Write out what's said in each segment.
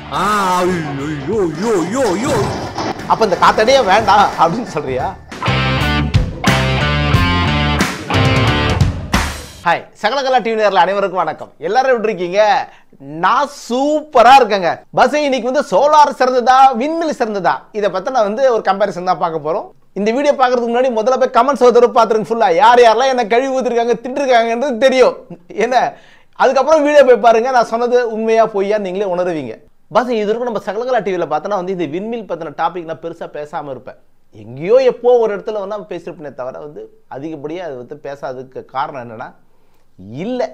அப்ப இந்த காத்தடியே வேண்டாம் அப்படின்னு சொல்றியா? ஹாய், சகலகலா டிவி நேயர்கள் அனைவருக்கும் வணக்கம். எல்லாரும் எப்படி இருக்கீங்க? நான் சூப்பரா இருக்கேங்க. பஸ் இன்னைக்கு வந்து சோலார் சிறந்ததா விண்மில் சிறந்ததா இதை பத்தி நான் வந்து ஒரு கம்பேரிசன் தான் பார்க்க போறோம். இந்த வீடியோ பார்க்கறதுக்கு முன்னாடி முதல்ல போய் கமெண்ட்ஸ் பார்த்துருங்க. ஃபுல்லா யார் யாரெல்லாம் என்ன கழுவி ஊத்திருக்காங்க திட்டிருக்காங்கன்றது தெரியும். என்ன அதுக்கப்புறம் வீடியோ போய் பாருங்க. நான் சொன்னது உண்மையா பொய்யா நீங்களே உணருவீங்க. பஸ் இது வரைக்கும் நம்ம சகலகலா டிவியில் பார்த்தோன்னா வந்து இந்த விண்மில் பற்றின டாபிக் நான் பெருசாக பேசாமல் இருப்பேன். எங்கேயோ எப்போ ஒரு இடத்துல வந்து நான் பேசியிருப்பேனே தவிர வந்து அதிகப்படியாக அது வந்து பேசாததுக்கு காரணம் என்னென்னா இல்லை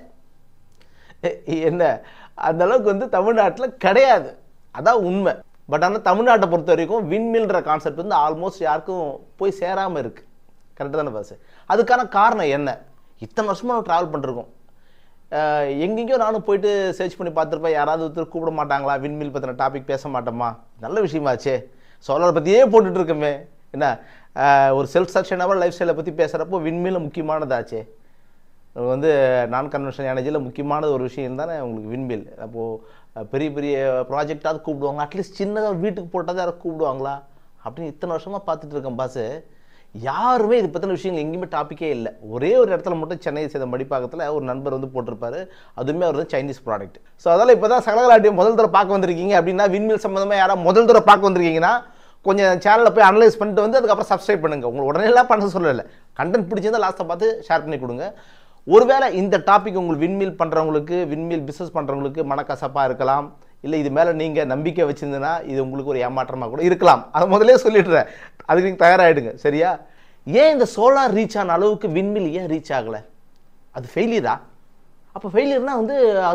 என்ன அந்த அளவுக்கு வந்து தமிழ்நாட்டில் கிடையாது. அதான் உண்மை. பட் ஆனால் தமிழ்நாட்டை பொறுத்த வரைக்கும் விண்மில்ன்ற கான்செப்ட் வந்து ஆல்மோஸ்ட் யாருக்கும் போய் சேராமல் இருக்குது. கரெக்டாக தானே பஸ்? அதுக்கான காரணம் என்ன? இத்தனை வருஷமாக நம்ம ட்ராவல் பண்ணிருக்கோம். எங்கெங்கேயோ நானும் போயிட்டு சர்ச் பண்ணி பார்த்துருப்பேன். யாராவது ஒருத்தர் கூப்பிட மாட்டாங்களா? விண்மில் பற்றின டாபிக் பேச மாட்டோமா? நல்ல விஷயமாச்சே. சோலார் பற்றியே போட்டுட்டு இருக்கோமே. என்ன ஒரு செல்ஃப் சஸ்டைனபிள் லைஃப் ஸ்டைலை பற்றி பேசுகிறப்போ விண்மில் முக்கியமானதாச்சே. வந்து நான் கன்வென்ஷனல் எனர்ஜியில் முக்கியமானது ஒரு விஷயம் தானே உங்களுக்கு விண்மில். அப்போது பெரிய பெரிய ப்ராஜெக்டாவது கூப்பிடுவாங்க. அட்லீஸ்ட் சின்னதாக வீட்டுக்கு போட்டால் யாரை கூப்பிடுவாங்களா அப்படின்னு இத்தனை வருஷமாக பார்த்துட்டு இருக்கேன் பாஸு. யாருமே இது பற்றின விஷயங்கள் எங்கேயுமே டாப்பிக்கே இல்லை. ஒரே ஒரு இடத்துல மட்டும் சென்னை செய்த மடிப்பாக்கத்தில் ஒரு நண்பர் வந்து போட்டிருப்பாரு. அதுவுமே அவர் வந்து சைனீஸ் ப்ராடக்ட். ஸோ அதனால் இப்போ தான் சகலகலாட்டியம் முதல் தடவை பார்க்க வந்திருக்கீங்க அப்படின்னா, விண்மில் சம்மந்தமாக யாராவது முதல் தடவை பார்க்க வந்திருக்கீங்கன்னா கொஞ்சம் சேனலில் போய் அனலைஸ் பண்ணிட்டு வந்து அதுக்கப்புறம் சப்ஸ்கிரைப் பண்ணுங்கள். உங்களுக்கு உடனேலாம் பண்ண சொல்லலை. கண்டென்ட் பிடிச்சிருந்தால் லாஸ்ட்டை பார்த்து ஷேர் பண்ணி கொடுங்க. ஒருவேளை இந்த டாபிக் உங்களுக்கு விண்மில் பண்ணுறவங்களுக்கு, விண்மில் பிஸ்னஸ் பண்ணுறவங்களுக்கு மனக்கசப்பாக இருக்கலாம். இல்லை இது மேலே நீங்கள் நம்பிக்கை வச்சுருந்தீங்கன்னா இது உங்களுக்கு ஒரு ஏமாற்றமாக கூட இருக்கலாம். அதை முதலே சொல்லிடுறேன். அதுக்கு நீங்கள் தயாராகிடுங்க. சரியா? ஏன் இந்த சோலார் ரீச் ஆன அளவுக்கு விண்மில் ஏன் ரீச் ஆகலை? அது ஃபெயிலியரா? அப்போ ஃபெயிலியர்னால் வந்து அது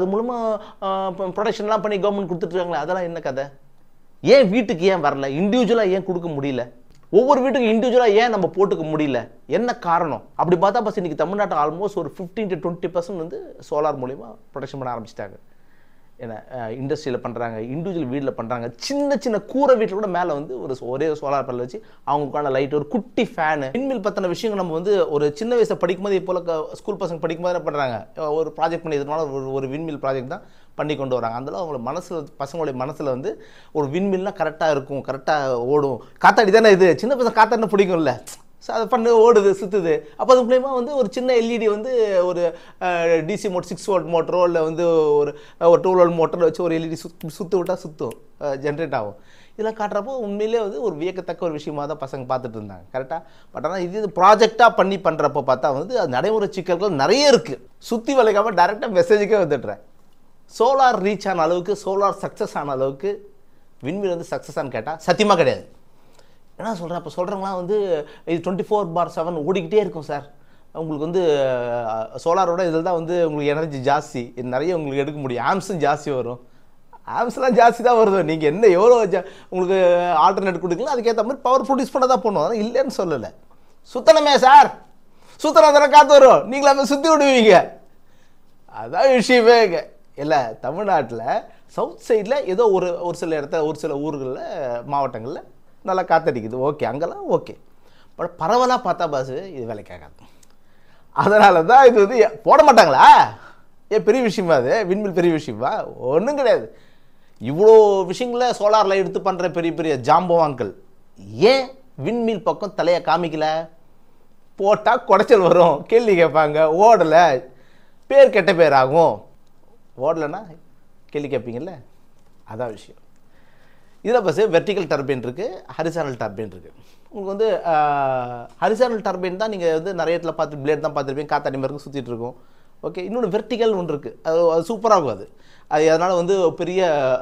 மூலமாக ப்ரொடக்ஷன்லாம் பண்ணி கவர்மெண்ட் கொடுத்துட்ருக்காங்களே, அதெல்லாம் என்ன கதை? ஏன் வீட்டுக்கு ஏன் வரல? இண்டிவிஜுவலாக ஏன் கொடுக்க முடியல? ஒவ்வொரு வீட்டுக்கு இண்டிவிஜுவலாக ஏன் நம்ம போட்டுக்க முடியல? என்ன காரணம்? அப்படி பார்த்தா பஸ் இன்னைக்கு தமிழ்நாட்டில் ஆல்மோஸ்ட் ஒரு 15 to 20% வந்து சோலார் மூலிமா ப்ரொடக்ஷன் பண்ண ஆரம்பிச்சிட்டாங்க. ஏன்னா இண்டஸ்ட்ரியில் பண்ணுறாங்க, இண்டிவிஜுவல் வீட்டில் பண்ணுறாங்க. சின்ன சின்ன கூரை வீட்டில் கூட மேலே வந்து ஒரே சோலார் பேனல் வச்சு அவங்களுக்கான லைட், ஒரு குட்டி ஃபேனு. விண்மில் பற்றின விஷயங்கள் நம்ம வந்து ஒரு சின்ன வயசை படிக்கும்போது இப்போ ஸ்கூல் பசங்க படிக்கும்போது பண்ணுறாங்க. ஒரு ப்ராஜெக்ட் பண்ணி இதனால ஒரு விண்மில் ப்ராஜெக்ட் தான் பண்ணி கொண்டு வராங்க. அதனால அவங்களோட மனசில், பசங்களுடைய மனசில் வந்து ஒரு விண்மில்னால் கரெக்டாக இருக்கும், கரெக்டாக ஓடும். காத்தாடி தானே இது, சின்ன பசங்க காத்தாடினா பிடிக்கும்ல. ஸோ அதை பண்ணு, ஓடுது, சுற்றுது. அப்போ அது மூலயமா வந்து ஒரு சின்ன எல்இடி வந்து ஒரு டிசி மோட்டர் 6 volt மோட்டரோ இல்லை வந்து ஒரு 2 volt மோட்டரை வச்சு ஒரு எல்இடி சுற்று விட்டால் சுற்றும், ஜென்ரேட் ஆகும். இதெல்லாம் காட்டுறப்போ உண்மையிலே வந்து ஒரு வியக்கத்தக்க ஒரு விஷயமாக தான் பசங்க பார்த்துட்டு இருந்தாங்க. கரெக்டாக? பட் ஆனால் இது ப்ராஜெக்டாக பண்ணி பண்ணுறப்போ பார்த்தா வந்து அது நடைமுறை சிக்கல்கள் நிறைய இருக்குது. சுற்றி வளைக்காமல் டைரெக்டாக மெசேஜுக்கே வந்துடுறேன். சோலார் ரீச் ஆன அளவுக்கு, சோலார் சக்ஸஸ் ஆன அளவுக்கு விண்மில் வந்து சக்ஸஸான்னு கேட்டால் சத்தியமாக கிடையாது. என்ன சொல்கிறேன்? அப்போ சொல்கிறவங்களாம் வந்து இது 24/7 ஓடிக்கிட்டே இருக்கும் சார். உங்களுக்கு வந்து சோலாரோட இதில் தான் வந்து உங்களுக்கு எனர்ஜி ஜாஸ்தி, நிறைய உங்களுக்கு எடுக்க முடியும், ஆம்ஸும் ஜாஸ்தி வரும். ஆம்ஸ்லாம் ஜாஸ்தி தான் வருது. நீங்கள் என்ன எவ்வளோ உங்களுக்கு ஆல்டர்னேட் கொடுக்கலாம், அதுக்கேற்ற மாதிரி பவர் ப்ரொடியூஸ் பண்ண தான் பண்ணுவோம். அதனால் இல்லைன்னு சொல்லலை. சுத்தனமே சார், சுத்தனா தானே காற்று வரும், நீங்களாமே சுற்றி விடுவீங்க. அதான் விஷயமே. இல்லை, தமிழ்நாட்டில் சவுத் சைடில் ஏதோ ஒரு சில இடத்துல, ஒரு சில ஊர்களில், மாவட்டங்களில் நல்லா காற்றடிக்குது. ஓகே, அங்கெல்லாம் ஓகே. பட் பரவலாக பார்த்தா பாஸ் இது வேலைக்காகாது. அதனால தான் இது வந்து போட மாட்டாங்களா? பெரிய விஷயமா அது? விண்மில் பெரிய விஷயமா? ஒன்றும் கிடையாது. இவ்வளோ விஷயங்கள சோலாரில் எடுத்து பண்ணுற பெரிய பெரிய ஜாம்பவான்கள் ஏன் விண்மில் பக்கம் தலையை காமிக்கல? போட்டால் குடைச்சல் வரும், கேள்வி கேட்பாங்க, ஓடலை, பேர் கெட்ட பேர் ஆகும். ஓடலைன்னா கேள்வி கேட்பீங்கல்ல, அதான் விஷயம். இதில் பஸ் வெர்டிக்கல் டர்பைன் இருக்குது, ஹரிசானல் டர்பைன் இருக்குது. உங்களுக்கு வந்து ஹரிசானல் டர்பைன் தான் நீங்கள் வந்து நிறைய இடத்துல பார்த்து பிளேட் தான் பார்த்துருப்பீங்க, காத்தாடி மாதிரி சுற்றிட்டு இருக்கும். ஓகே, இன்னொன்று வெர்டிக்கல் ஒன்று இருக்குது. அது சூப்பராகும். அது அதனால் வந்து பெரிய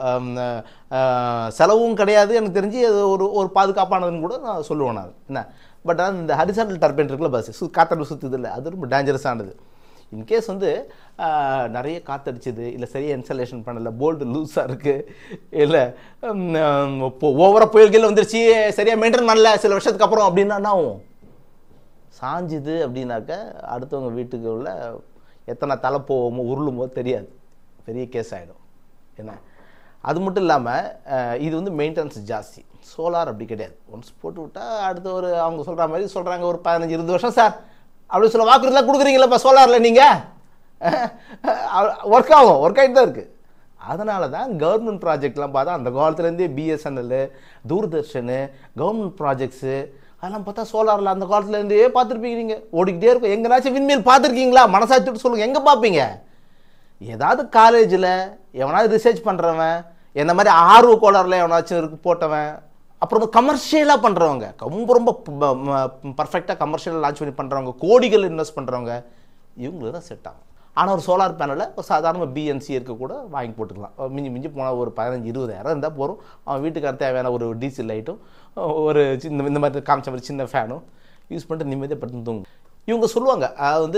செலவும் கிடையாது. எனக்கு தெரிஞ்சு அது ஒரு பாதுகாப்பானதுன்னு கூட நான் சொல்லுவேன் நான். என்ன பட் ஆனால் இந்த ஹரிசானல் டர்பைன் இருக்குல்ல பஸ், காத்தாடி சுற்றுது இல்லை, அது ரொம்ப டேஞ்சரஸானது. இன்கேஸ் வந்து நிறைய காற்றடிச்சிது, இல்லை சரியாக இன்ஸ்டாலேஷன் பண்ணலை, போல்டு லூஸாக இருக்குது, இல்லை இப்போ ஓவராக புயல்கள் வந்துருச்சு, சரியாக மெயின்டைன் பண்ணல சில வருஷத்துக்கு அப்புறம் அப்படின்னா என்ன ஆகும்? சாஞ்சுது அப்படின்னாக்க அடுத்தவங்க வீட்டுக்கு உள்ள எத்தனை தலை போவோமோ உருளுமோ தெரியாது, பெரிய கேஸ் ஆகிடும். என்ன அது மட்டும் இல்லாமல் இது வந்து மெயின்டெனன்ஸ் ஜாஸ்தி. சோலார் அப்படி கிடையாது. ஒன்ஸ் போட்டு விட்டால் அடுத்த ஒரு அவங்க சொல்கிற மாதிரி சொல்கிறாங்க ஒரு 15-20 வருஷம் சார் அப்படி சொல்ல வாக்குறுதிலாம் கொடுக்குறீங்களப்பா சோலாரில் நீங்கள், ஒர்க் ஆகும், ஒர்க் ஆகிட்டு தான் இருக்குது. அதனால தான் கவர்மெண்ட் ப்ராஜெக்ட்லாம் பார்த்தா அந்த காலத்துலேருந்தே பிஎஸ்என்எல், தூர்தர்ஷன், கவர்மெண்ட் ப்ராஜெக்ட்ஸு அதெல்லாம் பார்த்தா சோலாரில் அந்த காலத்துலேருந்தே பார்த்துருப்பீங்க. நீங்கள் ஓடிக்கிட்டே இருக்கும். எங்கேனாச்சும் விண்மில் பார்த்துருக்கீங்களா? மனசாட்சிட்டு சொல்லுங்கள், எங்கே பார்ப்பீங்க? ஏதாவது காலேஜில் எவனாவது ரிசர்ச் பண்ணுறவன், என்ன மாதிரி ஆர்வ கோளாறுல எவனாச்சும் இருக்கு போட்டவன், அப்புறம் கமர்ஷியலாக பண்ணுறவங்க, ரொம்ப ரொம்ப பர்ஃபெக்டாக கமர்ஷியலாக லான்ச் பண்ணி பண்ணுறவங்க, கோடிகள் இன்வெஸ்ட் பண்ணுறவங்க, இவங்களுக்கு தான் செட் ஆகும். ஆனால் ஒரு சோலார் பேனலில் ஒரு சாதாரண பிஎன்சி இருக்க கூட வாங்கி போட்டுக்கலாம். மிஞ்சி மிஞ்சி போனால் ஒரு 15-20,000 இருந்தால் போகிறோம். அவன் வீட்டுக்கு தேவையான ஒரு டிசி லைட்டும் ஒரு இந்த மாதிரி காமிச்ச மாதிரி சின்ன ஃபேனும் யூஸ் பண்ணிட்டு நிம்மதியாக படுத்து தூங்கும். இவங்க சொல்லுவாங்க அது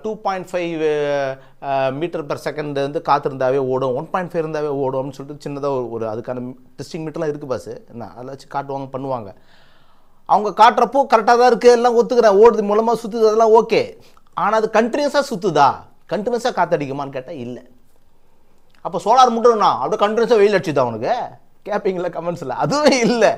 2.5 மீட்டர்/செகண்ட் வந்து காத்திருந்தாவே ஓடும், 1.5 இருந்தாவே ஓடும் அப்படின்னு சொல்லிட்டு சின்னதாக ஒரு அதுக்கான டெஸ்டிங் மீட்டர்லாம் இருக்குது பாஸ். என்ன அதில் வச்சு காட்டுவாங்க, பண்ணுவாங்க. அவங்க காட்டுறப்போ கரெக்டாக தான் இருக்குது, எல்லாம் ஒத்துக்கிறேன், ஓடுது மூலமாக சுற்றுது, அதெல்லாம் ஓகே. ஆனால் அது கண்டினியூஸாக சுற்றுதா, கண்டினியூஸாக காற்றடிக்குமான்னு கேட்டால் இல்லை. அப்போ சோலார் முட்டுனா அப்படியே கண்டினியூஸாக வெயில் அடிச்சுதா அவனுக்கு கேட்பீங்களா கமெண்ட்ஸில்? அதுவும் இல்லை,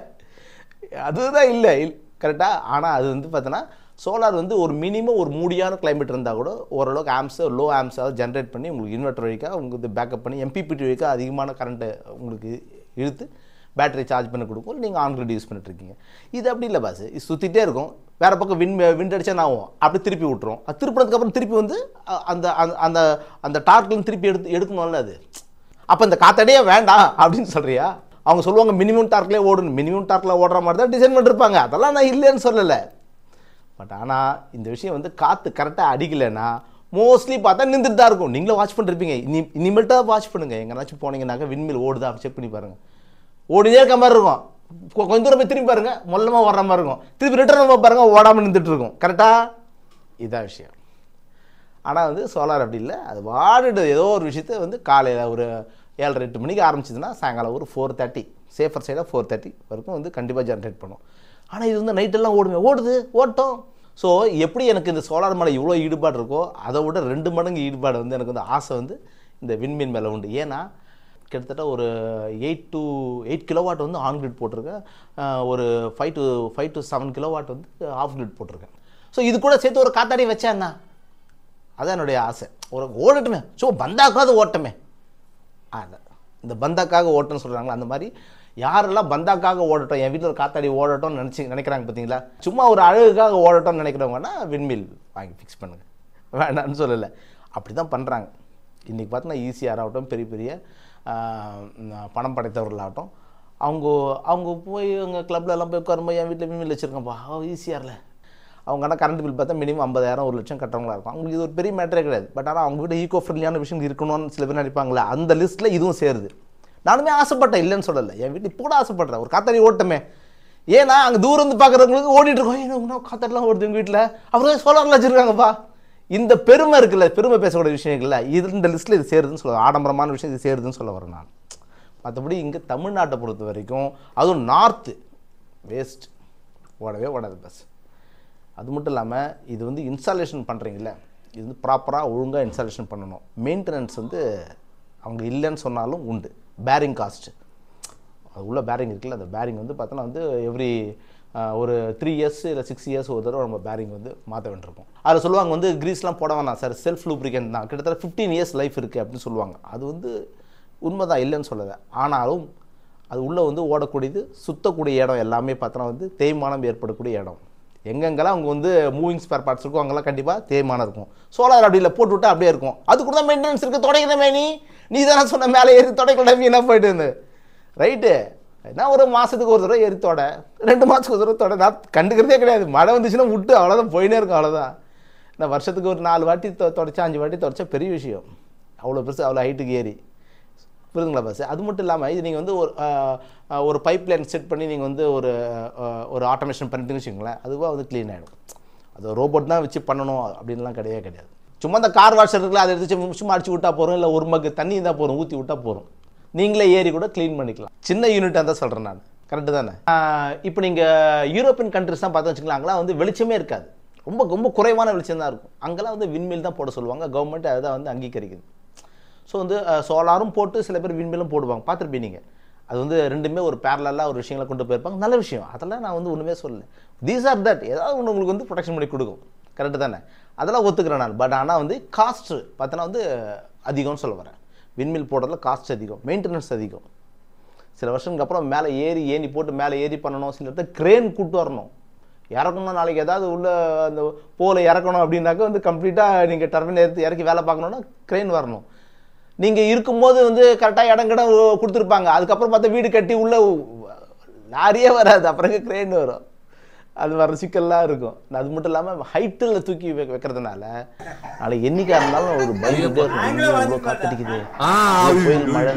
அதுதான் இல்லை கரெக்டாக. ஆனால் அது வந்து பார்த்தோன்னா சோலார் வந்து ஒரு மினிமம் ஒரு மூடியான கிளைமேட் இருந்தால் கூட ஓரளவுக்கு ஆம்ஸை லோ ஆம்ஸாக ஜென்ரேட் பண்ணி உங்களுக்கு இன்வெர்டர் வழிக்காக உங்களுக்கு பேக்கப் பண்ணி எம்பிபிடி வழிக்காக அதிகமான கரண்ட்டை உங்களுக்கு இழுத்து பேட்டரி சார்ஜ் பண்ணி கொடுக்கும். நீங்கள் ஆன்கிரிட் யூஸ் பண்ணிட்டுருக்கீங்க. இது அப்படி இல்லை பாஸ், இது சுற்றிட்டே இருக்கும். வேறு பக்கம் விண்ட் அடிச்சா என்ன ஆகும், அப்படி திருப்பி விட்டுரும். அது திருப்பினதுக்கப்புறம் திருப்பி வந்து அந்த அந்த அந்த டார்க்லேருந்து திருப்பி எடுக்கணும்ல அது. அப்போ இந்த காத்தடியே வேண்டாம் அப்படின்னு சொல்கிறியா? அவங்க சொல்லுவாங்க மினிமம் டார்க்லேயே ஓடணும், மினிமம் டார்க்கில் ஓடுற மாதிரி தான் டிசைன் பண்ணிருப்பாங்க. அதெல்லாம் நான் இல்லைன்னு சொல்லலை. பட் ஆனால் இந்த விஷயம் வந்து காற்று கரெக்டாக அடிக்கலைன்னா மோஸ்ட்லி பார்த்தா நின்றுட்டு தான் இருக்கும். நீங்களும் வாட்ச் பண்ணிருப்பீங்க. இனிமேல்ட்டாக வாட்ச் பண்ணுங்கள். எங்கேனாச்சும் போனீங்கன்னாக்க விண்மில் ஓடுதா அப்படி செக் பண்ணி பாருங்கள். ஓடினே இருக்க மாதிரி இருக்கும். கொஞ்சம் தூரம் போய் திரும்பி பாருங்கள், மொல்லமாக ஓடுற மாதிரி இருக்கும். திருப்பி ரிட்டர்ன் பாருங்கள், ஓடாமல் நின்றுட்டு இருக்கும். கரெக்டாக இதான் விஷயம். ஆனால் வந்து சோலார் அப்படி இல்லை. அது வாடிட்டு ஏதோ ஒரு விஷயத்த வந்து காலையில் ஒரு 7-8 மணிக்கு ஆரம்பிச்சதுன்னா சாயங்காலம் ஒரு 4:30 சேஃபர் சைடாக 4:30 வரைக்கும் வந்து கண்டிப்பாக ஜென்ரேட் பண்ணும். ஆனால் இது வந்து நைட்டெல்லாம் ஓடுது ஓட்டும். ஸோ எப்படி எனக்கு இந்த சோலார் மேலே இவ்வளோ ஈடுபாடு இருக்கோ அதை விட 2 மடங்கு ஈடுபாடு வந்து எனக்கு வந்து ஆசை வந்து இந்த விண்மீன் மேலே உண்டு. ஏன்னா கிட்டத்தட்ட ஒரு 8 கிலோவாட் வந்து ஆன் கிரிட் போட்டிருக்கேன், ஒரு 5 to 7 கிலோவாட் வந்து ஆஃப் கிரிட் போட்டிருக்கேன். ஸோ இது கூட சேர்த்து ஒரு காத்தாடி வச்சேன்னா அதான் என்னுடைய ஆசை. ஒரு ஓடட்டுமே, ஸோ பந்தாக்காவது ஓட்டமே. அதான் இந்த பந்தாக்காக ஓட்டணும்னு சொல்கிறாங்களா, அந்த மாதிரி யாரெல்லாம் பந்தாக்காக ஓடட்டும், என் வீட்டில் ஒரு காத்தாடி ஓடட்டும்னு நினைக்கிறாங்க பார்த்தீங்களா, சும்மா ஒரு அழகுக்காக ஓடட்டும்னு நினைக்கிறவங்கன்னா விண்மில் வாங்கி ஃபிக்ஸ் பண்ணுங்கள், வேண்டான்னு சொல்லலை. அப்படி தான் பண்ணுறாங்க. இன்றைக்கி பார்த்தோன்னா ஈஸியாக ஆகட்டும், பெரிய பெரிய பணம் படைத்தவர்களாகட்டும், அவங்க போய் அவங்க கிளப்லலாம் போய் உட்காரும்போது என் வீட்டில் விண்மில் வச்சுருக்கேன்ப்பா ஈஸியாரில் அவங்க ஆனால் கரண்ட் பில் பார்த்தா மினிமம் 50,000 1 லட்சம் கட்டுறவங்களா இருக்கும். அவங்களுக்கு இது ஒரு பெரிய மேட்டரே கிடையாது. பட் ஆனால் அவங்க வீட்டு ஈகோ ஃப்ரெண்ட்லியான விஷயம் இருக்கணும்னு சில பேர் நினைப்பாங்களே, அந்த லிஸ்ட்டில் இதுவும் சேருது. நானுமே ஆசைப்பட்டேன், இல்லைன்னு சொல்லலை. என் வீட்டில் இப்போ கூட ஆசைப்பட்றேன் ஒரு காத்தாடி ஓட்டமே. ஏன்னா அங்கே தூரம் வந்து பார்க்குறவங்களுக்கு ஓடிட்டு இருக்கோம், ஏன்னா காத்தாடிலாம் ஓடுது எங்கள் வீட்டில், அப்புறம் சோலாரில் வச்சுருக்காங்கப்பா. இந்த பெருமை இருக்குல்ல, பெருமை பேசக்கூடிய விஷயம் இருக்குல்ல, இது இந்த லிஸ்ட்டில் இது சேருதுன்னு சொல்ல, ஆடம்பரமான விஷயம் இது சேருதுன்னு சொல்ல வரேன் நான். மற்றபடி இங்கே தமிழ்நாட்டை பொறுத்த வரைக்கும் அதுவும் நார்த்து வேஸ்ட் ஓடாது பஸ். அது மட்டும் இல்லாமல் இது வந்து இன்ஸ்டாலேஷன் பண்ணுறீங்களே, இது வந்து ப்ராப்பராக ஒழுங்காக இன்ஸ்டாலேஷன் பண்ணணும். மெயின்டெனன்ஸ் வந்து அவங்க இல்லைன்னு சொன்னாலும் உண்டு. பேரிங் காஸ்ட்டு, அது உள்ள பேரிங் இருக்குல்ல, அந்த பேரிங் வந்து பார்த்தோன்னா வந்து எவ்ரி ஒரு 3 இயர்ஸ் இல்லை 6 இயர்ஸ் ஒரு தடவை நம்ம பேரிங் வந்து மாற்ற வேண்டியிருக்கும். அதில் சொல்லுவாங்க வந்து கிரீஸ்லாம் போட வேணாம் சார், செல்ஃப் லூப்ரிகன்ட் தான், கிட்டத்தட்ட 15 இயர்ஸ் லைஃப் இருக்குது அப்படின்னு சொல்லுவாங்க. அது வந்து உண்மைதான், இல்லைன்னு சொல்லலை. ஆனாலும் அது உள்ளே வந்து ஓடக்கூடியது, சுத்தக்கூடிய இடம் எல்லாமே பார்த்தோன்னா வந்து தேய்மானம் ஏற்படக்கூடிய இடம். எங்கெங்கெல்லாம் அவங்க வந்து மூவிங் ஸ்பேர் பார்ட்ஸ் இருக்கும் அங்கெல்லாம் கண்டிப்பாக தேய்மானம் இருக்கும். சோலார் அப்படி இல்லை, போட்டு விட்டா அப்படியே இருக்கும். அதுக்கு தான் மெயின்டெனன்ஸ் இருக்குது. தொடக்கணுமே, நீ தானே சொன்ன மேலே ஏறி தொடக்கணும், என்ன போயிட்டு இருந்து ரைட்டு. ஏன்னா ஒரு மாதத்துக்கு ஒரு தடவை ஏறி தொட, 2 மாதத்துக்கு ஒரு தடவை தொட, நான் கண்டுக்கிறதே கிடையாது. மழை வந்துச்சுன்னா விட்டு அவ்வளோதான், போயினே இருக்கும், அவ்வளோதான். நான் வருஷத்துக்கு ஒரு 4 வாட்டி தொடச்சா 5 வாட்டி தொடச்சா பெரிய விஷயம். அவ்வளோ பெருசு, அவ்வளோ ஹைட்டுக்கு ஏறி புரியுதுங்களா பஸ். அது மட்டும் இல்லாமல் இது நீங்கள் வந்து ஒரு பைப் லைன் செட் பண்ணி நீங்கள் வந்து ஒரு ஆட்டோமேஷன் பண்ணிட்டுன்னு வச்சுக்கோங்களேன், அதுவாக வந்து க்ளீன் ஆகிடும். அது ரோபோட் தான் வச்சு பண்ணணும் அப்படின்லாம் கிடையாது. சும்மா இந்த கார் வாஷர் இருக்குல்ல, அதை எடுத்து சும்மா அடிச்சு விட்டா போகிறோம், இல்லை ஒரு மக்கு தண்ணி தான் போகிறோம், ஊற்றி விட்டா போகிறோம், நீங்களே ஏறி கூட க்ளீன் பண்ணிக்கலாம். சின்ன யூனிட்டாக தான் சொல்கிறேன் நான், கரெக்டு தானே. இப்போ நீங்கள் யூரோப்பியன் கண்ட்ரிஸ் தான் பார்த்து வச்சுக்கலாம், அங்கெல்லாம் வந்து வெளிச்சமே இருக்காது, ரொம்ப ரொம்ப குறைவான வெளிச்சம் தான் இருக்கும். அங்கெல்லாம் வந்து விண்மில் தான் போட சொல்லுவாங்க, கவர்மெண்ட் அதை தான் வந்து அங்கீகரிக்குது. ஸோ வந்து சோலாரும் போட்டு சில பேர் விண்மிலும் போடுவாங்க, பார்த்துருப்பீங்க நீங்கள். அது வந்து ரெண்டுமே ஒரு பேரலாக ஒரு விஷயங்களை கொண்டு போயிருப்பாங்க, நல்ல விஷயம். அதெல்லாம் நான் வந்து ஒன்றுமே சொல்லலை. தீஸ் ஆர் தட், ஏதாவது ஒன்று உங்களுக்கு வந்து ப்ரொடெக்ஷன் பண்ணி கொடுக்கும், கரெக்டு தானே, அதெல்லாம் ஒத்துக்கிறேன் நான். பட் ஆனால் வந்து காஸ்ட்டு பார்த்தோன்னா வந்து அதிகம்னு சொல்ல வரேன். விண்மில் போடுறதுல காஸ்ட் அதிகம், மெயின்டெனன்ஸ் அதிகம். சில வருஷங்களுக்கு அப்புறம் மேலே ஏணி போட்டு மேலே ஏறி பண்ணணும். சில இடத்துல கிரேன் கூட்டு வரணும், இறக்கணும். நாளைக்கு ஏதாவது உள்ள அந்த போல இறக்கணும் அப்படின்னாக்க வந்து கம்ப்ளீட்டாக நீங்கள் டர்பைன் எடுத்து இறக்கி வேலை பார்க்கணுன்னா கிரேன் வரணும். நீங்கள் இருக்கும்போது வந்து கரெக்டாக இடம் கொடுத்துருப்பாங்க. அதுக்கப்புறம் பார்த்தா வீடு கட்டி உள்ள லாரியே வராது, அப்புறம் கிரேன் வரும். அது வர சிக்கல்லாம் இருக்கும். அது மட்டும் இல்லாமல் ஹைட்டில் தூக்கி வைக்கிறதுனால நாளைக்கு என்னைக்கா இருந்தாலும் ஒரு பயந்து காத்தடிக்குது, மழை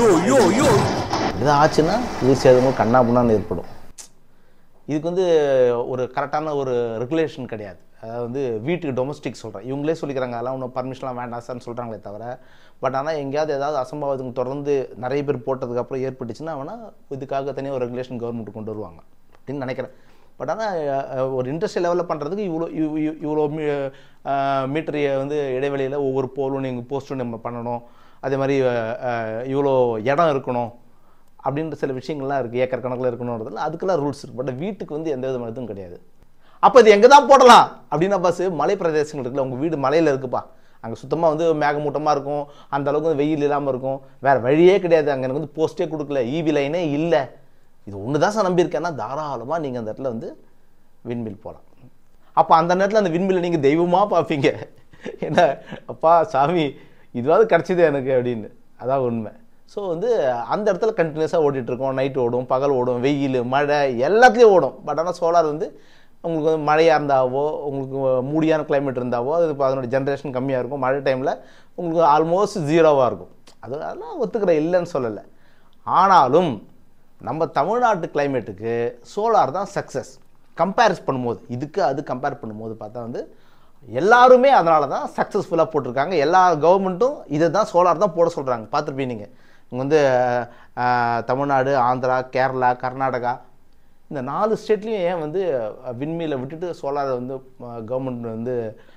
இதான் ஆச்சுன்னா உயிர் சேதமும் கண்ணாபுண்ணான்னு ஏற்படும். இதுக்கு வந்து ஒரு கரெக்டான ஒரு ரெகுலேஷன் கிடையாது. அதாவது வந்து வீட்டுக்கு டொமஸ்டிக் சொல்கிறேன், இவங்களே சொல்லிக்கிறாங்க அதெல்லாம் ஒன்றும் பர்மிஷன்லாம் வேண்டாம் சார்னு சொல்கிறாங்களே தவிர, பட் ஆனால் எங்கேயாவது ஏதாவது அசம்பாவிதம் தொடர்ந்து நிறைய பேர் போட்டதுக்கப்புறம் ஏற்பட்டுச்சுன்னா வேணால் இதுக்காக தனியாக ஒரு ரெகுலேஷன் கவர்மெண்ட் கொண்டு வருவாங்க அப்படின்னு நினைக்கிறேன். பட் ஆனால் ஒரு இண்டஸ்ட்ரியல் லெவலில் பண்ணுறதுக்கு இவ்வளோ மீட்டரிய வந்து இடைவெளியில் ஒவ்வொரு போலும் நீங்கள் போஸ்ட்டும் நம்ம பண்ணணும், அதே மாதிரி இவ்வளோ இடம் இருக்கணும் அப்படின்ற சில விஷயங்கள்லாம் இருக்குது, ஏக்கர் கணக்கில் இருக்கணுன்றதுல அதுக்கெல்லாம் ரூல்ஸ் இருக்குது. பட் வீட்டுக்கு வந்து எந்த விதமான இதுவும் கிடையாது. அப்போ இது எங்கே தான் போடலாம் அப்படின்னா பஸ் மலை பிரதேசங்கள் இருக்குல்ல, உங்கள் வீடு மலையில் இருக்குப்பா, அங்கே சுத்தமாக வந்து மேகமூட்டமாக இருக்கும், அந்த அளவுக்கு வந்து வெயில் இல்லாமல் இருக்கும், வேறு வழியே கிடையாது, அங்கே எனக்கு வந்து போஸ்ட்டே கொடுக்கல, ஈவி லைனே இல்லை, இது ஒன்று தான் சார் நம்பியிருக்கேன்னா தாராளமாக நீங்கள் அந்த இடத்துல வந்து விண்மில் போகலாம். அப்போ அந்த நேரத்தில் அந்த விண்மில்லை நீங்கள் தெய்வமாக பார்ப்பீங்க. என்ன அப்பா சாமி இதுவாவது கிடச்சிது எனக்கு அப்படின்னு, அதான் உண்மை. ஸோ வந்து அந்த இடத்துல கண்டினியூஸாக ஓடிட்டுருக்கோம், நைட்டு ஓடும், பகல் ஓடும், வெயில் மழை எல்லாத்துலேயும் ஓடும். பட் ஆனால் சோலார் வந்து உங்களுக்கு வந்து மழையாக இருந்தாவோ, உங்களுக்கு மூடியான கிளைமேட் இருந்தாவோ, அது இப்போ அதனுடைய ஜென்ரேஷன் கம்மியாக இருக்கும், மழை டைமில் உங்களுக்கு ஆல்மோஸ்ட் ஜீரோவாக இருக்கும். அதெல்லாம் ஒத்துக்கிற இல்லைன்னு சொல்லலை. ஆனாலும் நம்ம தமிழ்நாட்டு கிளைமேட்டுக்கு சோலார் தான் சக்ஸஸ். கம்பேரிஸ் பண்ணும்போது இதுக்கு அது கம்பேர் பண்ணும்போது பார்த்தா வந்து எல்லாருமே அதனால தான் சக்ஸஸ்ஃபுல்லாக போட்டிருக்காங்க. எல்லா கவர்மெண்ட்டும் இதை தான் சோலார் தான் போட சொல்கிறாங்க. பார்த்துருப்பீங்க நீங்கள் இங்கே வந்து தமிழ்நாடு, ஆந்திரா, கேரளா, கர்நாடகா இந்த 4 ஸ்டேட்லேயும் ஏன் வந்து விண்மீலை விட்டுட்டு சோலாரை வந்து கவர்மெண்ட் வந்து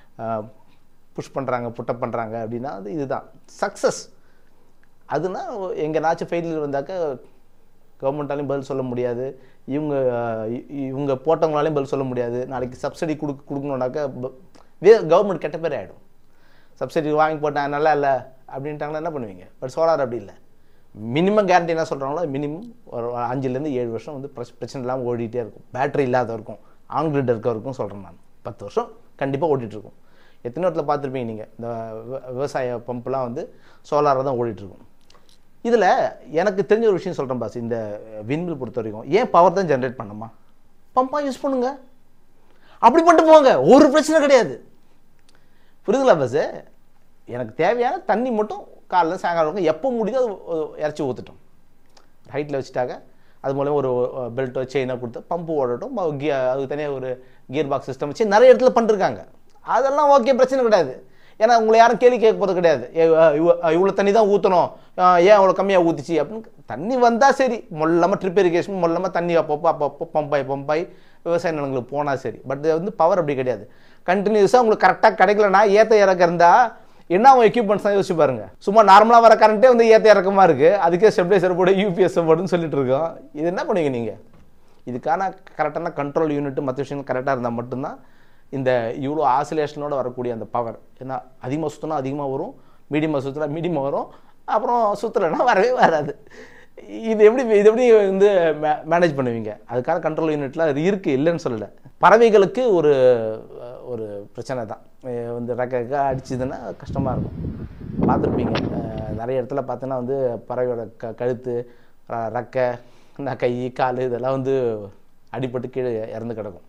புஷ் பண்ணுறாங்க, புட்டப் பண்ணுறாங்க அப்படின்னா அது இதுதான் சக்ஸஸ். அதுனா எங்கேனாச்சும் ஃபெயிலியர் வந்தாக்க கவர்மெண்ட்டாலையும் பதில் சொல்ல முடியாது, இவங்க போட்டவங்களாலையும் பதில் சொல்ல முடியாது. நாளைக்கு சப்சிடி கொடுக்கணுன்னாக்க கவர்மெண்ட் கெட்ட பேர் ஆகிடும். சப்சிடி வாங்கி போட்டாங்க நல்லா இல்லை அப்படின்ட்டாங்கன்னா என்ன பண்ணுவீங்க? பட் சோலார் அப்படி இல்லை. மினிமம் கேரண்டி என்ன சொல்கிறாங்களோ மினிமம் ஒரு 5லேருந்து 7 வருஷம் வந்து பிரச்சனை இல்லாமல் ஓடிட்டே இருக்கும். பேட்டரி இல்லாத இருக்கும், ஆன்கிரிட் இருக்கவருக்கும் சொல்கிறேன் நான், 10 வருஷம் கண்டிப்பாக ஓடிட்டுருக்கும். எத்தனை இடத்துல பார்த்துருப்பீங்க நீங்கள், இந்த விவசாய பம்பெலாம் வந்து சோலாராக தான் ஓடிட்டுருக்கும். இதில் எனக்கு தெரிஞ்ச ஒரு விஷயம் சொல்கிறேன் பாஸ், இந்த விண்மில் பொறுத்த வரைக்கும் ஏன் பவர் தான் ஜென்ரேட் பண்ணணுமா, பம்பாக யூஸ் பண்ணுங்க, அப்படி பண்ணிட்டு போங்க, ஒரு பிரச்சனை கிடையாது. புரியுதுங்களா பாஸ்? எனக்கு தேவையான தண்ணி மட்டும் காலைல சாயங்காலம் எப்போ முடியுதோ அது இறச்சி ஊற்றுட்டோம், ஹைட்டில் வச்சுட்டாங்க. அது மூலம் ஒரு பெல்ட்டோ செயினோ கொடுத்து பம்பு ஓடட்டும், அதுக்கு தனியாக ஒரு கியர் பாக்ஸ் சிஸ்டம் வச்சு நிறைய இடத்துல பண்ணிருக்காங்க. அதெல்லாம் ஓகே, பிரச்சனை கிடையாது. ஏன்னா உங்களை யாரும் கேள்வி கேட்க போகிறது கிடையாது. இவ்வளோ தண்ணி தான் ஊற்றணும், ஏன் அவ்வளோ கம்மியாக ஊற்றிச்சு அப்படின்னு. தண்ணி வந்தால் சரி, மொல்லமாக ட்ரிப் இரிகேஷன் மொல்லமாக தண்ணி அப்பப்போ பம்பாய் விவசாய நிலங்களுக்கு போனால் சரி. பட் இது வந்து பவர் அப்படி கிடையாது. கண்டினியூஸாக உங்களுக்கு கரெக்டாக கிடைக்கலனா ஏற்ற இறக்க இருந்தால் என்ன அவங்க எக்யூப்மெண்ட்ஸ் தான் யோசிச்சு பாருங்க. சும்மா நார்மலாக வர கரண்ட்டே வந்து ஏற்ற இறக்கமாக இருக்குது, அதுக்கே ஸ்டெபிலைசர் போடு, யூபிஎஸ் போடுன்னு சொல்லிட்டு இருக்கோம். இது என்ன பண்ணுவீங்க நீங்கள்? இதுக்கான கரெக்டான கண்ட்ரோல் யூனிட்டு மற்ற விஷயங்கள் கரெக்டாக இருந்தால் மட்டும்தான் இந்த இவ்வளோ ஆசிலேஷனோட வரக்கூடிய அந்த பவர். ஏன்னா அதிகமாக சுற்றினா அதிகமாக வரும், மீடியமாக சுற்றினா மீடியமாக வரும், அப்புறம் சுற்றலைன்னா வரவே வராது. இது எப்படி வந்து மேனேஜ் பண்ணுவீங்க? அதுக்கான கண்ட்ரோல் யூனிட்லாம் அது இருக்குது, இல்லைன்னு சொல்லலை. பறவைகளுக்கு ஒரு ஒரு பிரச்சனை தான் வந்து ரெக்க அடிச்சதுன்னா கஷ்டமாக இருக்கும். பார்த்துருப்பீங்க நிறைய இடத்துல பார்த்தோன்னா வந்து பறவையோட கழுத்து, ரெக்கை, கை, கால் இதெல்லாம் வந்து அடிபட்டு கீழே இறந்து கிடக்கும்.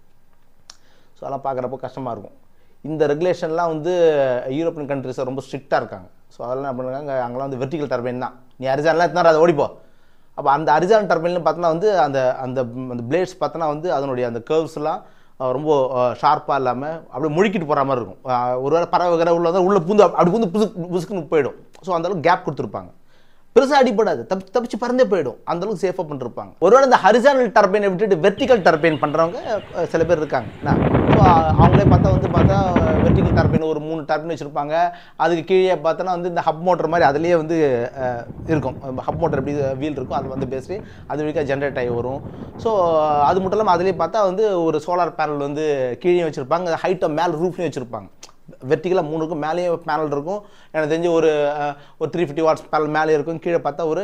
ஸோ அதெல்லாம் பார்க்குறப்போ கஷ்டமாக இருக்கும். இந்த ரெகுலேஷன்லாம் வந்து யூரோப்பியன் கண்ட்ரிஸை ரொம்ப ஸ்ட்ரிக்டாக இருக்காங்க. ஸோ அதெல்லாம் என்ன பண்ணுறாங்க, அங்கெல்லாம் வந்து வெர்டிகல் டர்பைன் தான், நீ அரிசான்லாம் எத்தனை அதை ஓடிப்போ. அப்போ அந்த அரிசான் டர்பைன்லாம் பார்த்தோன்னா வந்து அந்த அந்த பிளேட்ஸ் பார்த்தோன்னா வந்து அதனுடைய அந்த கர்வ்ஸ்லாம் ரொம்ப ஷார்ப்பாக இல்லாமல் அப்படியே முழுக்கிட்டு போகிற மாதிரி இருக்கும். ஒரு வேளை பறவை உள்ள பூந்து அப்படி பூந்து புசுக்குன்னு போயிடும். ஸோ அந்தளவுக்கு கேப் கொடுத்துருப்பாங்க, பெருசாக அடிப்படாது, தப்பிச்சு பறந்தே போயிடும், அந்தளவுக்கு சேஃபாக பண்ணிருப்பாங்க. ஒருவேளை இந்த ஹரிசானல் டர்பைனை விட்டுட்டு வெர்டிகல் டர்பைன் பண்ணுறவங்க சில பேர் இருக்காங்க. ஸோ அவங்களே பார்த்தா வெர்டிகல் டர்பைன் ஒரு 3 டர்பைன் வச்சுருப்பாங்க. அதுக்கு கீழே பார்த்தோன்னா வந்து இந்த ஹப் மோட்டர் மாதிரி அதுலேயே வந்து இருக்கும். ஹப் மோட்டர் எப்படி வீல் இருக்கும், அது வந்து பேசி அது வரைக்கும் ஜென்ரேட் ஆகி வரும். ஸோ அது மட்டும் இல்லாமல் அதுலேயே பார்த்தா வந்து ஒரு சோலார் பேனல் வந்து கீழே வச்சுருப்பாங்க, ஹைட்டை மேலே ரூஃப்லேயும் வச்சுருப்பாங்க. வெர்டிகலாக 3க்கும் மேலேயும் பேனல் இருக்கும். எனக்கு தெரிஞ்சு ஒரு 350 வாட்ஸ் பேனல் மேலே இருக்கும். கீழே பார்த்தா ஒரு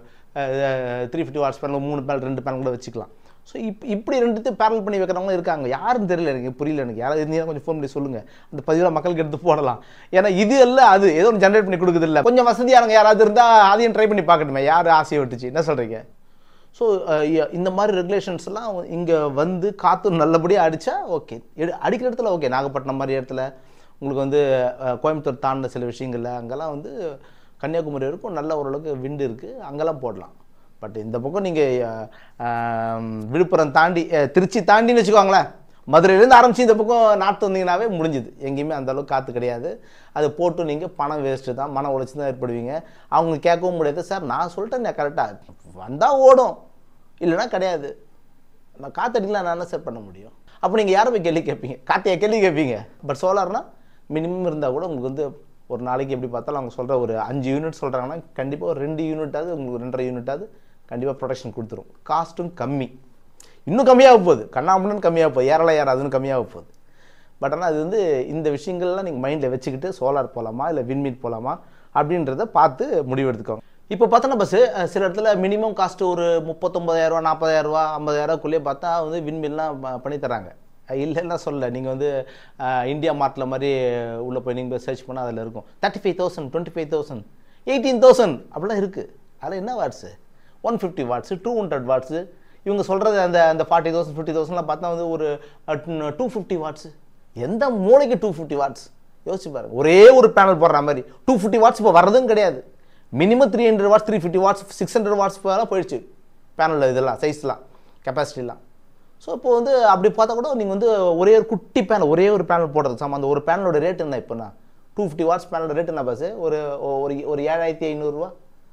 350 வாட்ஸ் பேனல் 3 பேனல் 2 பேனல் கூட வச்சுக்கலாம். ஸோ இப்படி ரெண்டுத்தையும் பேரல் பண்ணி வைக்கிறவங்க இருக்காங்க. யாருன்னு தெரியல, எனக்கு புரியல. எனக்கு யாராவது இருந்தீங்கன்னா கொஞ்சம் ஃபோன் பண்ணி சொல்லுங்கள். அந்த பதிவில் மக்களுக்கு எடுத்து போடலாம். ஏன்னா இது எல்லாம் அது ஏதோ ஒன்று ஜென்ரேட் பண்ணி கொடுக்குது இல்லை. கொஞ்சம் வசதியானவங்க யாராவது இருந்தால் அதையும் ட்ரை பண்ணி பார்க்கணுமே. யார் ஆசையை விட்டுச்சு, என்ன சொல்கிறீங்க? ஸோ இந்த மாதிரி ரெகுலேஷன்ஸ் எல்லாம் இங்கே வந்து காற்று நல்லபடியாக அடித்தா ஓகே. அடிக்கிற இடத்துல ஓகே. நாகப்பட்டினம் மாதிரி இடத்துல உங்களுக்கு வந்து கோயம்புத்தூர் தாண்டின சில விஷயங்கள்ல அங்கெல்லாம் வந்து கன்னியாகுமரி வரைக்கும் நல்ல ஓரளவுக்கு விண்டு இருக்குது, அங்கெல்லாம் போடலாம். பட் இந்த பக்கம் நீங்கள் விழுப்புரம் தாண்டி திருச்சி தாண்டின்னு வச்சுக்கோங்களேன், மதுரையிலேருந்து ஆரம்பித்து இந்த பக்கம் நாட்டு வந்தீங்கன்னாவே முடிஞ்சுது. எங்கேயுமே அந்தளவுக்கு காற்று கிடையாது. அது போட்டு நீங்கள் பணம் வேஸ்ட்டு தான், மன உழைச்சி தான் ஏற்படுவீங்க. அவங்க கேட்கவும் முடியாது. சார் நான் சொல்லிட்டேன் கரெக்டாக வந்தால் ஓடும், இல்லைனா கிடையாது. நான் காற்றடிக்கலாம், நான் என்ன சார் பண்ண முடியும்? அப்போ நீங்கள் யாரை போய் கேள்வி கேட்பீங்க? காற்றையை கேள்வி கேட்பீங்க. பட் சோலார்னா மினிமம் இருந்தால் கூட உங்களுக்கு வந்து ஒரு நாளைக்கு எப்படி பார்த்தாலும் அவங்க சொல்கிற ஒரு 5 யூனிட் சொல்கிறாங்கன்னா கண்டிப்பாக ஒரு 2 யூனிட்டாவது உங்களுக்கு 2.5 யூனிட்டாவது கண்டிப்பாக ப்ரொடக்ஷன் கொடுத்துரும். காஸ்ட்டும் கம்மி, இன்னும் கம்மியாக போகுது. கண்ணாமண்ணு கம்மியாக போகுது, ஏறதுன்னு கம்மியாக போகுது. பட் ஆனால் அது வந்து இந்த விஷயங்கள்லாம் நீங்கள் மைண்டில் வச்சுக்கிட்டு சோலார் போகலாமா இல்லை விண்மீன் போகலாமா அப்படின்றத பார்த்து முடிவெடுத்துக்கோங்க. இப்போ பார்த்தோன்னா பஸ்ஸு சில இடத்துல மினிமம் காஸ்ட்டு ஒரு 39,000 40,000 50,000க்குள்ளேயே பார்த்தா வந்து விண்மீன்லாம் பண்ணித்தராங்க. இல்லைன்னா சொல்ல நீங்கள் வந்து இந்தியா மார்ட்டில் மாதிரி உள்ளே போய் நீங்கள் சர்ச் பண்ணால் அதில் இருக்கும் 35,000 25,000 18,000 அப்படிலாம் இருக்குது. அதில் என்ன வாட்ஸு 150 வாட்ஸு 200 வாட்ஸு இவங்க சொல்கிறது அந்த 40,000 50,000லாம் பார்த்தா வந்து ஒரு 250 வாட்ஸு. எந்த மூளைக்கு 250 வாட்ஸ் யோசிச்சு பாருங்க. ஒரே ஒரு பேனல் போடுற மாதிரி 250 வாட்ஸ் இப்போ வர்றதும் கிடையாது. மினிமம் 300 வாட்ஸ் 350 வாட்ஸ் 600 வாட்ஸ் போகலாம் போயிடுச்சு பேனலில். இதெல்லாம் சைஸ்லாம் கெப்பாசிட்டிலாம். ஸோ இப்போ வந்து அப்படி பார்த்தா கூட நீங்கள் வந்து ஒரே ஒரு குட்டி பேனல் ஒரே ஒரு பேனல் போடுறது சார். அந்த ஒரு பேனலோட ரேட் என்ன இப்போனா 250 வாட்ஸ் பேனலோட ரேட் என்ன பாஸ்? ஒரு 7,500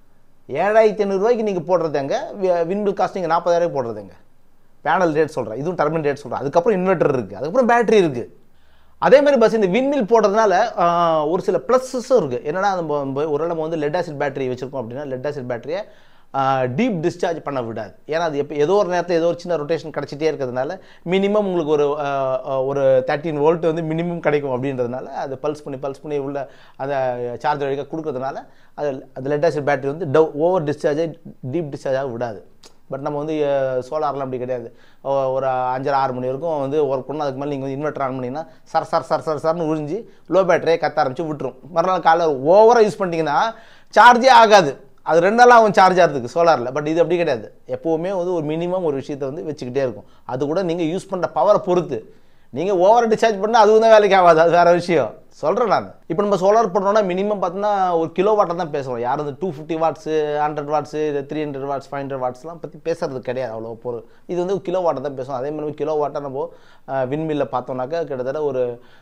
7,500 நீங்கள் போடுறதுங்க. விண்மில் காஸ்ட் நீங்கள் 40,000 போடுறதுங்க. பேனல் ரேட் சொல்கிறேன், இதுவும் டர்பின் ரேட் சொல்கிறேன். அதுக்கப்புறம் இன்வெர்டர் இருக்குது, அதுக்கப்புறம் பேட்டரி இருக்குது. அதே மாதிரி பஸ் இந்த விண்மில் போடுறதுனால ஒரு சில ப்ளஸஸும் இருக்குது. என்னன்னா ஒரு நம்ம வந்து லெட் ஆசிட் பேட்டரி வச்சுருக்கோம் அப்படின்னா லெட் ஆசிட் பேட்டரியை டீப் டிஸ்சார்ஜ் பண்ண விடாது. ஏன்னா அது எப்போ ஏதோ ஒரு நேரத்தில் ஏதோ ஒரு சின்ன ரொட்டேஷன் கிடச்சிட்டே இருக்கிறதுனால மினிமம் உங்களுக்கு ஒரு 13 வோல்ட் வந்து மினிமம் கிடைக்கும். அப்படின்றதுனால அது பல்ஸ் பண்ணி உள்ள அந்த சார்ஜ் வழியாக கொடுக்கறதுனால அது லெட் ஆசிட் பேட்டரி வந்து ஓவர் டிஸ்சார்ஜை டீப் டிஸ்சார்ஜாக விடாது. பட் நம்ம வந்து சோலார்லாம் அப்படி கிடையாது. ஒரு 5-6 மணி வரைக்கும் வந்து ஒர்க் பண்ணணும். அதுக்கு மேலே நீங்கள் வந்து இன்வெர்டர் ஆன் பண்ணிங்கன்னா சர்னு உறிஞ்சி லோ பேட்டரியை கத்த ஆரம்பிச்சு விட்டுரும். மறுநாள் காலையில் ஓவராக யூஸ் பண்ணிட்டீங்கன்னா சார்ஜே ஆகாது. அது 2 நாள் ஆகும் சார்ஜ் ஆகிறதுக்கு சோலாரில். பட் இது அப்படி கிடையாது. எப்போவுமே வந்து ஒரு மினிமம் ஒரு விஷயத்தை வந்து வச்சுக்கிட்டே இருக்கும். அது கூட நீங்கள் யூஸ் பண்ணுற பவரை பொறுத்து. நீங்கள் ஓவராக டிஸ்சார்ஜ் பண்ணால் அதுவும் தான் வேலைக்கு ஆகாது, அது வேறு விஷயம் சொல்கிறேன் நான். இப்போ நம்ம சோலார் பண்ணுறோன்னா மினிமம் பார்த்தோன்னா ஒரு கிலோ வாட்டை தான் பேசுவோம். யாரும் இந்த 250 வாட்ஸு 100 வாட்ஸு 300 வாட்ஸ் 500 வாட்ஸ்லாம் பற்றி பேசுறது கிடையாது அவ்வளோ பொருள். இது வந்து கிலோ வாட்டை தான் பேசுவோம். அதே மாதிரி கிலோ வாட்டை நம்ம விண்மில்லில் பார்த்தோம்னாக்கா கிட்டத்தட்ட ஒரு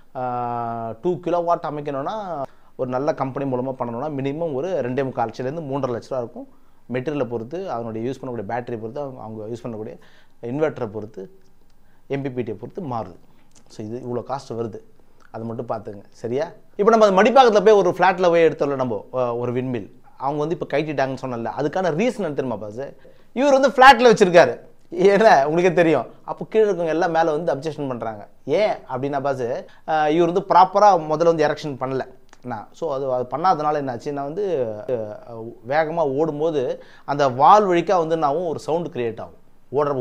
2 கிலோ வாட் அமைக்கணும்னா ஒரு நல்ல கம்பெனி மூலமாக பண்ணணும்னா மினிமம் ஒரு 2.25 லட்சத்துலேருந்து 3.5 லட்ச ரூபா இருக்கும். மெட்டீரியலை பொறுத்து, அதனுடைய யூஸ் பண்ணக்கூடிய பேட்டரி பொறுத்து, அவங்க யூஸ் பண்ணக்கூடிய இன்வெர்ட்டரை பொறுத்து, எம்பிபிடியை பொறுத்து மாறுது. ஸோ இது இவ்வளோ காஸ்ட் வருது, அதை மட்டும் பார்த்துங்க சரியா. இப்போ நம்ம மடிப்பாக்கத்தில் போய் ஒரு ஃப்ளாட்டில் போய் எடுத்தோம்ல நம்ம ஒரு விண்மில், அவங்க வந்து இப்போ கைட்டிட்டாங்கன்னு சொன்னல, அதுக்கான ரீசன் என்ன தெரியுமா பாஸ்? இவர் வந்து ஃப்ளாட்டில் வச்சுருக்காரு, ஏன்னா உங்களுக்கே தெரியும். அப்போ கீழே இருக்கவங்க எல்லாம் மேலே வந்து அப்ஜெக்ஷன் பண்ணுறாங்க. ஏன் அப்படின்னா பாஸ், இவர் வந்து ப்ராப்பராக முதல்ல வந்து எரெக்ஷன் பண்ணல. ஸோ அது பண்ணாதனால என்னாச்சு, நான் வந்து வேகமாக ஓடும்போது அந்த வால் வழிக்காக வந்து நான் ஒரு சவுண்டு கிரியேட் ஆகும். ஓடுற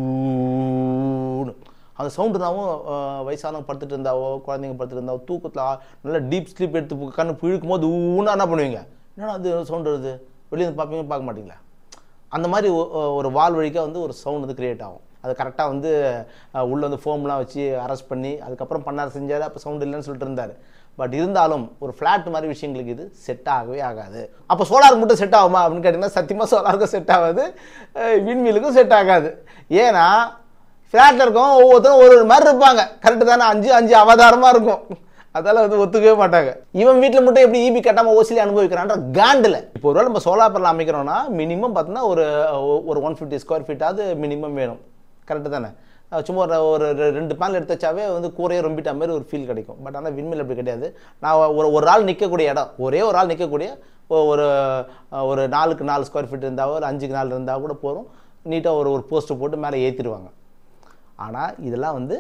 அந்த சவுண்டுனாவும் வயசானவங்க படுத்துட்டு இருந்தாவோ குழந்தைங்க படுத்துட்டு இருந்தாவோ தூக்கத்தில் நல்லா டீப் ஸ்லீப் எடுத்து கண்ணு இழுக்கும் போது ஊன்னா என்ன பண்ணுவீங்க, என்னன்னா அது சவுண்டு வருது வெளியே பார்ப்பீங்க பார்க்க மாட்டீங்களா? அந்த மாதிரி ஒரு வால் வழிக்காக வந்து ஒரு சவுண்ட் வந்து கிரியேட் ஆகும். அது கரெக்டாக வந்து உள்ளே வந்து ஃபோம்லாம் வச்சு அரெஸ்ட் பண்ணி அதுக்கப்புறம் பண்ணார் செஞ்சார். அப்போ சவுண்ட் இல்லைன்னு சொல்லிட்டு இருந்தார். பட் இருந்தாலும் ஒரு ஃப்ளாட் மாதிரி விஷயங்களுக்கு இது செட் ஆகவே ஆகாது. அப்போ சோலார் மட்டும் செட் ஆகுமா அப்படின்னு கேட்டிங்கன்னா சத்தியமாக சோலாருக்கும் செட் ஆகாது, விண்மிலுக்கும் செட் ஆகாது. ஏன்னா ஃப்ளாட்டில் இருக்கவங்க ஒவ்வொருத்தரும் ஒரு மாதிரி இருப்பாங்க. கரெக்டு தானே, 5 அவதாரமாக இருக்கும். அதெல்லாம் வந்து ஒத்துக்கவே மாட்டாங்க. இவன் வீட்டில் மட்டும் எப்படி ஈபி கட்டாமல் ஓசிலி அனுபவிக்கிறான்ற காண்டில். இப்போ ஒருவேளை நம்ம சோலார் பேனல் அமைக்கிறோம்னா மினிமம் பார்த்தீங்கன்னா ஒரு 150 ஸ்கொயர் ஃபீட்டாவது மினிமம் வேணும். கரெக்டு தானே? சும்மா ஒரு 2 பேனல் எடுத்து வச்சாவே வந்து கூரையே ரொம்பிட்ட மாதிரி ஒரு ஃபீல் கிடைக்கும். பட் ஆனால் விண்மில் அப்படி கிடையாது. நான் ஒரு ஆள் நிற்கக்கூடிய இடம், ஒரே ஒரு ஆள் நிற்கக்கூடிய ஒரு 4க்கு 4 ஸ்கொயர் ஃபீட் இருந்தாவோ ஒரு 5க்கு 4 இருந்தால் கூட போதும். நீட்டாக ஒரு போஸ்ட்டு போட்டு மேலே ஏற்றிடுவாங்க. ஆனால் இதெல்லாம் வந்து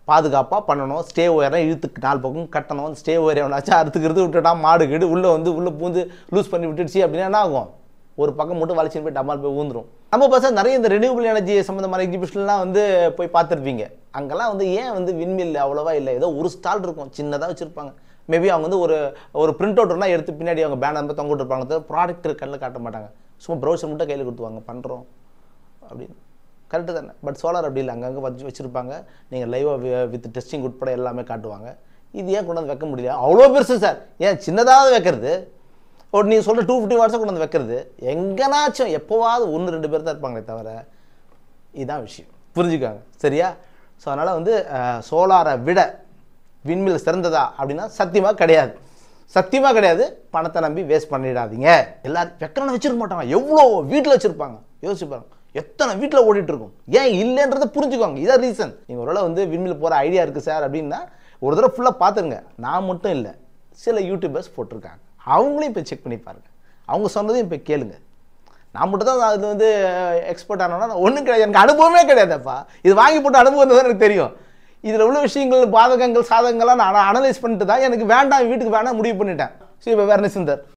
பாதுகாப்பாக பண்ணணும். ஸ்டே ஒயரை இழுத்துக்கு 4 பக்கம் கட்டணும். ஸ்டே ஒயரை எவனாச்சும் அறுத்துக்கிறது விட்டுட்டா மாடு கீடு உள்ளே பூந்து லூஸ் பண்ணி விட்டுடுச்சு அப்படின்னா என்ன ஆகும்? ஒரு பக்கம் மட்டும் வலிச்சுன்னு போய் டமால் போய் ஊந்துடும். நம்ம பசங்க நிறைய இந்த ரெனியூபிள் எனர்ஜி சம்மந்தமான எக்ஸிபிஷன்லாம் வந்து போய் பார்த்துருப்பீங்க. அங்கெல்லாம் வந்து ஏன் வந்து விண்மில் அவ்வளோவா இல்லை, ஏதோ ஒரு ஸ்டால் இருக்கும், சின்னதாக வச்சுருப்பாங்க. மேபி அவங்க வந்து ஒரு பிரிண்ட் அவுட்னா எடுத்து பின்னாடி அவங்க பேனர் வந்து தொங்க விட்டுருப்பாங்க. ப்ராடக்ட் கண்ணில் காட்ட மாட்டாங்க. சும்மா ப்ரௌசர் மட்டும் கையில் கொடுத்துவாங்க, பண்ணுறோம் அப்படின்னு. கரெக்டு தானே? பட் சோலார் அப்படி இல்லை, அங்கங்கே வச்சுருப்பாங்க. நீங்கள் லைவாக வித் டெஸ்டிங் உட்பட எல்லாமே காட்டுவாங்க. இது ஏன் கொண்டு வந்து வைக்க முடியல? அவ்வளோ பெருசு சார், ஏன் சின்னதாக வைக்கிறது? நீங்கள் சொல்கிற 250 வாட்ஸை கொண்டு வந்து வைக்கிறது எங்கேனாச்சும் எப்போவாவது 1-2 பேர் தான் இருப்பாங்களே தவிர. இதுதான் விஷயம், புரிஞ்சுக்காங்க சரியா? ஸோ அதனால் வந்து சோலாரை விட விண்மில் சிறந்ததா அப்படின்னா சத்தியமாக கிடையாது, சத்தியமாக கிடையாது. பணத்தை நம்பி வேஸ்ட் பண்ணிடாதீங்க. எல்லாரும் வைக்கணும்னு வச்சுருக்க மாட்டாங்க, எவ்வளோ வீட்டில் வச்சுருப்பாங்க. யோசிச்சு பாருங்க, எத்தனை வீட்டில் ஓடிட்டு இருக்கும். ஏன் இல்லைன்றதை புரிஞ்சுக்கோங்க. இதான் ரீசன். நீங்கள் ஒருவேளை வந்து விண்மில் போகிற ஐடியா இருக்குது சார் அப்படின்னா ஒரு தடவை ஃபுல்லாக பார்த்துருங்க. நான் மட்டும் இல்லை, சில யூடியூபர்ஸ் போட்டிருக்காங்க, அவங்களையும் இப்போ செக் பண்ணி பாருங்கள். அவங்க சொன்னதையும் இப்போ கேளுங்க. நான் மட்டும் தான் அதில் வந்து எக்ஸ்பர்ட் ஆனோன்னா ஒன்றும் கிடையாது, எனக்கு அனுபவமே கிடையாதுப்பா. இது வாங்கி போட்டு அனுபவம் தான் எனக்கு தெரியும். இதில் உள்ள விஷயங்கள் பாதகங்கள் சாதகங்கள்லாம் நான் அனலைஸ் பண்ணிட்டு தான் எனக்கு வேண்டாம், வீட்டுக்கு வேணாம் முடிவு பண்ணிட்டேன். ஸோ இப்போ வேறு சுந்தர்